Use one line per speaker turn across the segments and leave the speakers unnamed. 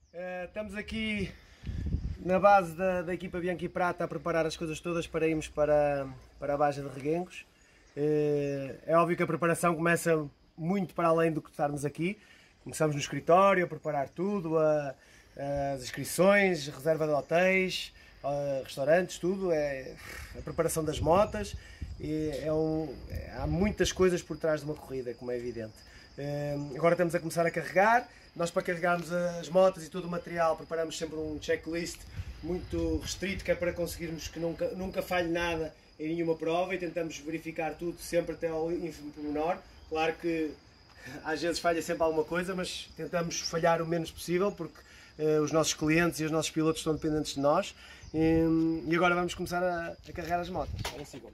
Estamos aqui na base da equipa Bianchi Prata a preparar as coisas todas para irmos para a Baja de Reguengos. É óbvio que a preparação começa muito para além do que estarmos aqui. Começamos no escritório a preparar tudo, as inscrições, a reserva de hotéis, restaurantes, tudo. A preparação das motas. Há muitas coisas por trás de uma corrida, como é evidente. Agora estamos a começar a carregar. Nós, para carregarmos as motas e todo o material, preparamos sempre um checklist muito restrito, que é para conseguirmos que nunca falhe nada em nenhuma prova, e tentamos verificar tudo sempre até ao ínfimo pormenor. Claro que às vezes falha sempre alguma coisa, mas tentamos falhar o menos possível, porque os nossos clientes e os nossos pilotos estão dependentes de nós. E agora vamos começar a carregar as motas. Agora sigam.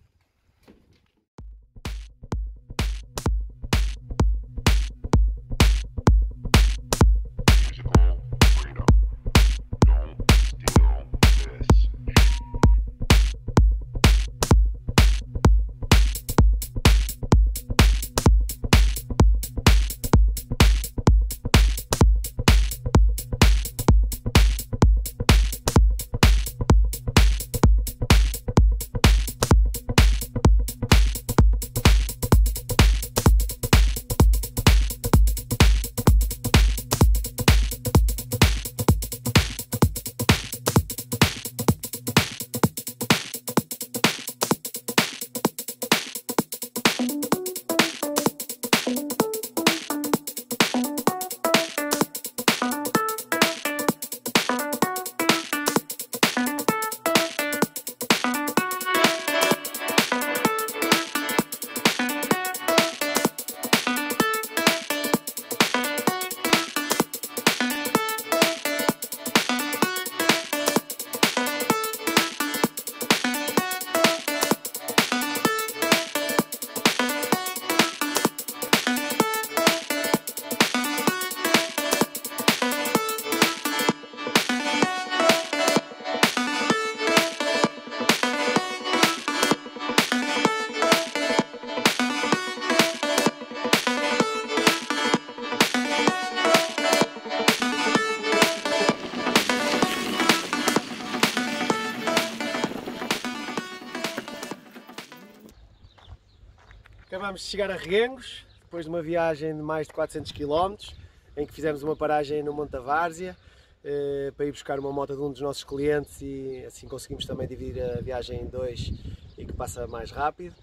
Acabamos de chegar a Reguengos, depois de uma viagem de mais de 400 km, em que fizemos uma paragem no Monte da Várzea, para ir buscar uma moto de um dos nossos clientes, e assim conseguimos também dividir a viagem em dois e que passa mais rápido.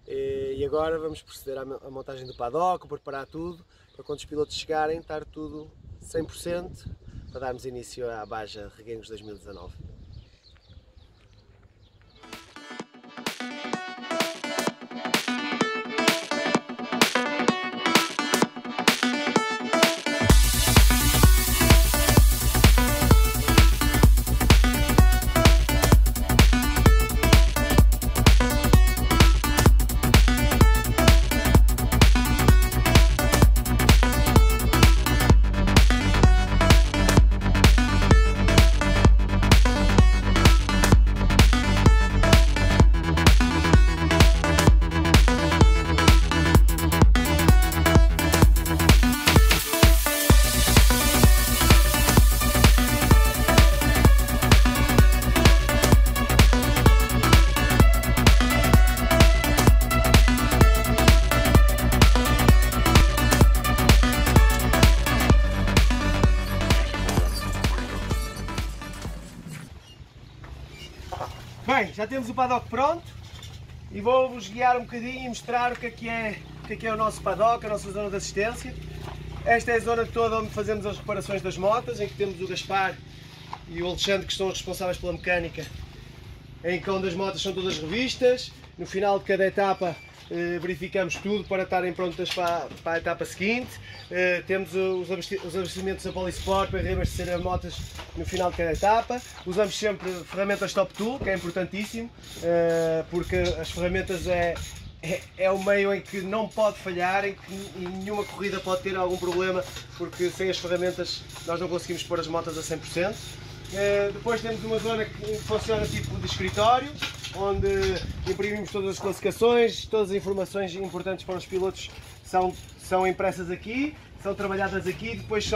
E agora vamos proceder à montagem do paddock, preparar tudo, para quando os pilotos chegarem estar tudo 100%, para darmos início à Baja Reguengos 2019. Bem, já temos o paddock pronto e vou-vos guiar um bocadinho e mostrar o que é o nosso paddock, a nossa zona de assistência. Esta é a zona toda onde fazemos as reparações das motas, em que temos o Gaspar e o Alexandre, que estão responsáveis pela mecânica, em que onde as motas são todas revistas. No final de cada etapa verificamos tudo para estarem prontas para a etapa seguinte. Temos os abastecimentos da Polisport para reabastecer as motas no final de cada etapa. Usamos sempre ferramentas Top Tool, que é importantíssimo, porque as ferramentas é o meio em que não pode falhar, em que nenhuma corrida pode ter algum problema, porque sem as ferramentas nós não conseguimos pôr as motas a 100%. Depois temos uma zona que funciona tipo de escritório, onde imprimimos todas as classificações, todas as informações importantes para os pilotos são impressas aqui, são trabalhadas aqui, depois são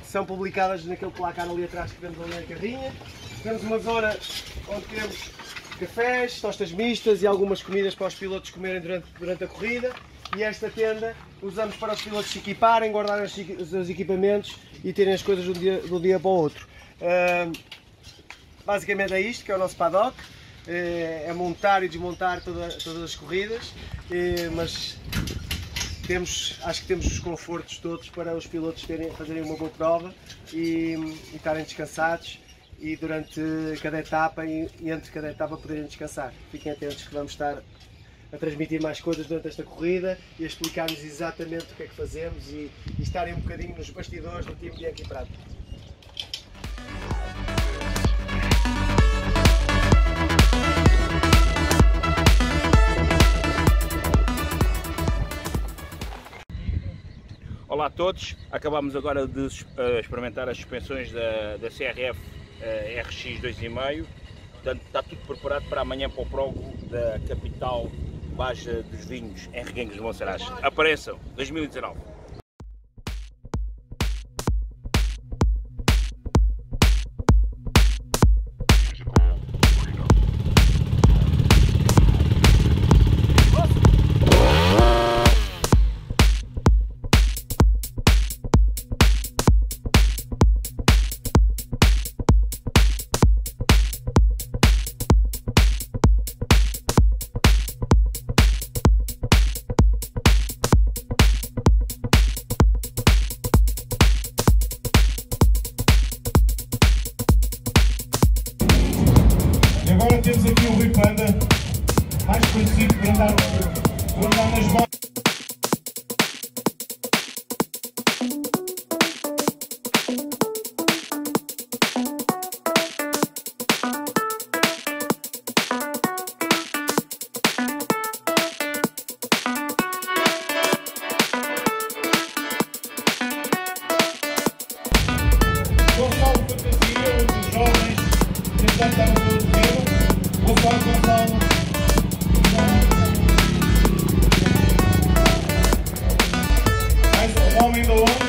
são publicadas naquele placar ali atrás que vemos ali na carrinha. Temos uma zona onde temos cafés, tostas mistas e algumas comidas para os pilotos comerem durante a corrida. E esta tenda usamos para os pilotos se equiparem, guardarem os seus equipamentos e terem as coisas de um dia para o outro. Basicamente é isto que é o nosso paddock. É montar e desmontar todas as corridas, mas acho que temos os confortos todos para os pilotos fazerem uma boa prova e estarem descansados, e durante cada etapa e entre cada etapa poderem descansar. Fiquem atentos que vamos estar a transmitir mais coisas durante esta corrida e a explicar-nos exatamente o que é que fazemos e estarem um bocadinho nos bastidores do time Bianchi Prata.
Olá a todos, acabamos agora de experimentar as suspensões da CRF RX 2,5, portanto está tudo preparado para amanhã para o prólogo da capital Baja dos Vinhos em Reguengos de Monsaraz. Apareçam, 2019.
Agora temos aqui o Rui Panda, mais conhecido por andar nas mãos. Gonçalo Fantasia, um dos jovens, tentando dar o seu dedo. Gonçalo. Mais um homem da onda.